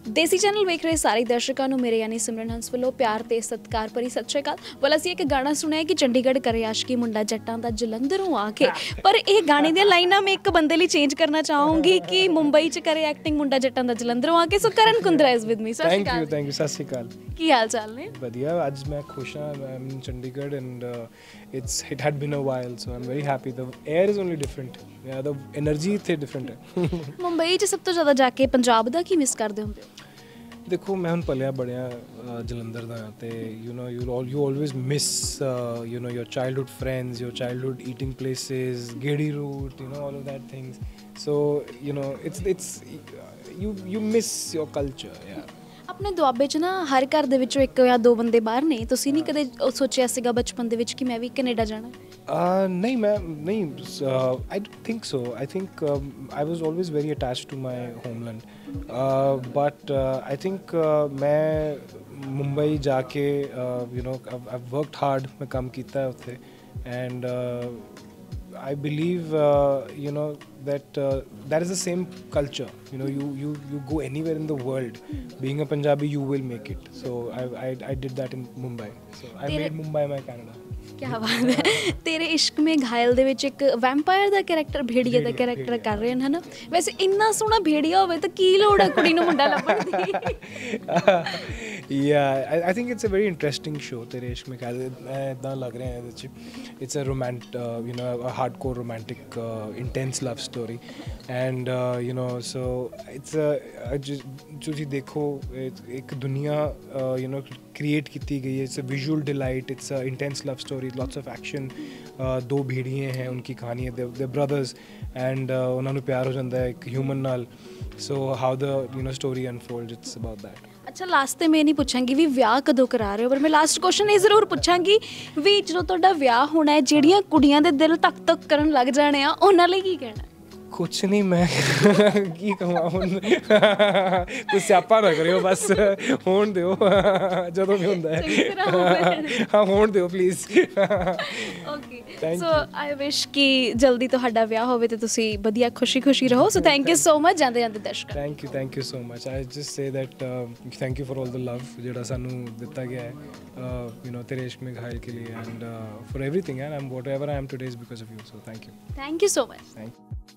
ਦੇਸੀ channel ਵੇਖ ਰਹੇ ਸਾਰੇ ਦਰਸ਼ਕਾਂ ਨੂੰ ਮੇਰੇ ਯਾਨੀ ਸਿਮਰਨ ਹੰਸ ਵੱਲੋਂ ਪਿਆਰ ਤੇ ਸਤਿਕਾਰ ਭਰੀ ਸਤਿ ਸ਼੍ਰੀ ਅਕਾਲ। ਵੱਲ ਅਸੀਂ ਇੱਕ ਗਾਣਾ ਸੁਣਿਆ ਕਿ ਚੰਡੀਗੜ੍ਹ ਕਰੇ ਆਸ਼ਕੀ ਮੁੰਡਾ ਜੱਟਾਂ ਦਾ ਜਲੰਧਰੋਂ ਆ ਕੇ, ਪਰ ਇਹ ਗਾਣੇ ਦੀਆਂ ਲਾਈਨਾਂ ਮੈਂ ਇੱਕ ਬੰਦੇ ਲਈ ਚੇਂਜ ਕਰਨਾ ਚਾਹੂੰਗੀ ਕਿ ਮੁੰਬਈ 'ਚ ਕਰੇ ਐਕਟਿੰਗ ਮੁੰਡਾ ਜੱਟਾਂ ਦਾ ਜਲੰਧਰੋਂ ਆ ਕੇ। So Karan Kundra is with me. Thank you ਸਤਿ ਸ਼੍ਰੀ ਅਕਾਲ। ਕੀ ਹਾਲ ਚਾਲ ਨੇ? ਵਧੀਆ, ਅੱਜ ਮੈਂ ਖੁਸ਼ ਹਾਂ। I'm in Chandigarh and it had been a while, so I'm very happy. The air is only different. Yeah, the energy ਇੱਥੇ different ਹੈ। ਮੁੰਬਈ 'ਚ ਸਭ ਤੋਂ ਜ਼ਿਆਦਾ ਜਾ ਕੇ ਪੰਜਾਬ ਦਾ ਕੀ ਮਿਸ ਕਰਦੇ ਹੁੰਦੇ ਹੋ? ਦੇਖੋ, ਮੈਂ ਹੁਣ ਪਲਿਆ ਬੜਿਆ ਜਲੰਧਰ ਦਾ ਤੇ you always miss your childhood friends, your childhood eating places, Gedi route, all of that things. So it's you miss your culture. Yeah. ਆਪਣੇ ਦੁਆਬੇ 'ਚ ਨਾ ਹਰ ਘਰ ਦੇ ਵਿੱਚੋਂ ਇੱਕ ਜਾਂ ਦੋ ਬੰਦੇ ਬਾਹਰ ਨੇ। ਤੁਸੀਂ ਨਹੀਂ ਕਦੇ ਸੋਚਿਆ ਸੀਗਾ ਬਚਪਨ ਦੇ ਵਿੱਚ ਕਿ ਮੈਂ ਵੀ ਕੈਨੇਡਾ ਜਾਣਾ? ਨਹੀਂ, ਮੈਂ ਨਹੀਂ, I don't think so. I think I was always very attached to my homeland. But I think ਮੈਂ ਮੁੰਬਈ ਜਾ ਕੇ I've worked hard, ਮੈਂ ਕੰਮ ਕੀਤਾ ਹੈ ਉੱਥੇ and I believe that that is the same culture. You go anywhere in the world, being a Punjabi you will make it. So I did that in Mumbai. So I made Mumbai my Canada. ਕਿਆ ਬਾਤ ਹੈ। ਤੇਰੇ ਇਸ਼ਕ ਮੇ ਘਾਇਲ ਦੇ ਵਿੱਚ ਇੱਕ ਵੈਂਪਾਇਰ ਦਾ character, ਭੇੜੀਏ ਦਾ character ਕਰ ਰਹੇ ਹਨ, ਵੈਸੇ ਇੰਨਾ ਸੋਹਣਾ ਭੇੜੀਆ ਹੋਵੇ ਤਾਂ ਕੀ ਲੋੜ ਹੈ ਕੁੜੀ ਨੂੰ ਮੁੰਡਾ ਲੱਭਣ ਦੀ? Yeah, I think it's a very interesting show. ਤੇਰੇ ਇਸ਼ਕ ਮੇ ਘਾਇਲ ਇੱਦਾਂ ਲੱਗ ਰਿਹਾ ਹੈ ਇਹਦੇ 'ਚ it's a hardcore romantic intense love story and so it's ਤੁਸੀਂ ਦੇਖੋ ਇੱਕ ਦੁਨੀਆ create ਕੀਤੀ ਗਈ ਹੈ। it's a visual delight, it's a intense love story, lots of action. ਦੋ ਭੇੜੀਏ हैं, उनकी कहानी है, they're brothers and ਉਹਨਾਂ ਨੂੰ ਪਿਆਰ ਹੋ ਜਾਂਦਾ ਹੈ ਇੱਕ ਹਿਊਮਨ ਨਾਲ। so how the story unfolds, it's about that. ਅੱਛਾ, ਲਾਸਟ ਤੇ ਮੈਂ ਨਹੀਂ ਪੁੱਛਾਂਗੀ ਵੀ ਵਿਆਹ ਕਦੋਂ ਕਰਾ ਰਹੇ ਹੋ, ਪਰ ਮੈਂ ਲਾਸਟ ਕੁਐਸਚਨ ਇਹ ਜ਼ਰੂਰ ਪੁੱਛਾਂਗੀ ਵੀ ਜਦੋਂ ਤੁਹਾਡਾ ਵਿਆਹ ਹੋਣਾ ਹੈ, ਜਿਹੜੀਆਂ ਕੁੜੀਆਂ ਦੇ ਦਿਲ ਧੱਕ ਧੱਕ ਕਰਨ ਲੱਗ ਜਾਣੇ ਆ, ਉਹਨਾਂ ਲਈ ਕੀ ਕਹਿਣਾ? ਕੁਛ ਨਹੀਂ, ਮੈਂ ਕੀ ਕਹਾਂ ਹੁਣ, ਕੁਛ ਸਿਆਪਾ ਨਾ ਕਰਿਓ, ਬਸ ਹੋਣ ਦਿਓ ਜਦੋਂ ਵੀ ਹੁੰਦਾ ਹੈ। ਹਾਂ, ਹੋਣ ਦਿਓ ਪਲੀਜ਼। ਓਕੇ, ਸੋ ਆਈ ਵਿਸ਼ ਕਿ ਜਲਦੀ ਤੁਹਾਡਾ ਵਿਆਹ ਹੋਵੇ ਤੇ ਤੁਸੀਂ ਵਧੀਆ ਖੁਸ਼ੀ ਖੁਸ਼ੀ ਰਹੋ। So thank you so much ਜਾਂਦੇ ਜਾਂਦੇ ਦਰਸ਼ਕਾਂ। Thank you so much. I just say that thank you for all the love ਜਿਹੜਾ ਸਾਨੂੰ ਦਿੱਤਾ ਗਿਆ ਹੈ ਤੇਰੇ ਇਸ਼ਕ ਮੇ ਘਾਇਲ ਕੇ लिए and for everything, and I'm whatever I am today is because of you, so thank you so much. Thank you.